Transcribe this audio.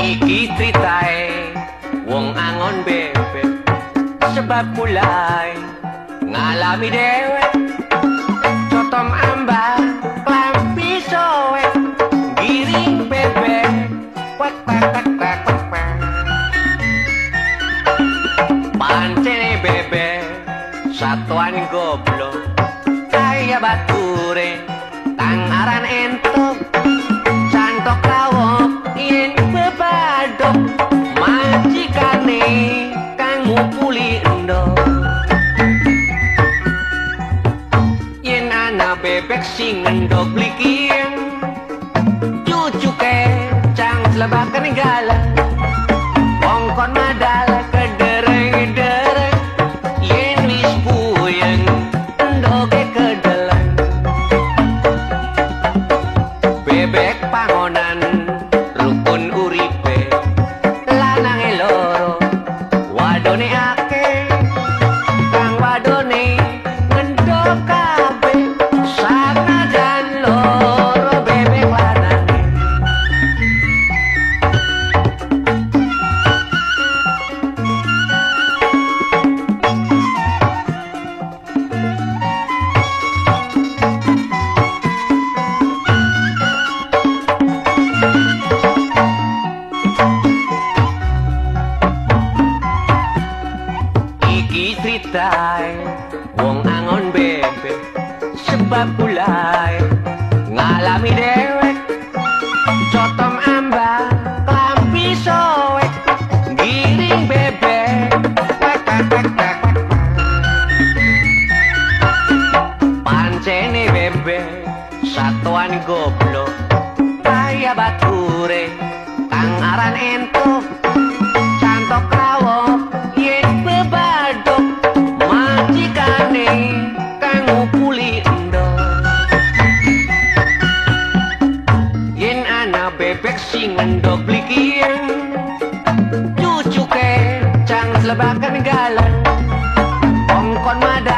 Iki critae wong angon bebek, sebab mulai ngalami dewek. Cotom ambak klampi soek, giring bebek wek wek wek wek wek wek. Pancene bebek satuan goblok, kaya bature kang aran entok. Cantok kawok yen bebadok, majikane kang ngupuli endok. Yen ana bebek sing endok bliking, cucuke cang selebakan galang. Wongkon madal kedereng-dereng, yen wis puyeng endoke kedeleng. Bebek pangonan rukun uripe, lanange loro wadone akeh. Kang wadone ngendhok kabeh, sanajan loro bebek lanange. Iki critae wong angon bebek, sebab mulai ngalami dewek. Cotom ambak klampi soek, giring bebek wek wek wek wek wek. Pancene bebek satuan goblok, kaya bature kang aran entok. Cantok kawok yen bebadok, majikane kang ngupuli endok. Yen ana bebek sing endok bliking, cucuke cang selebakan galang. Wongkon madal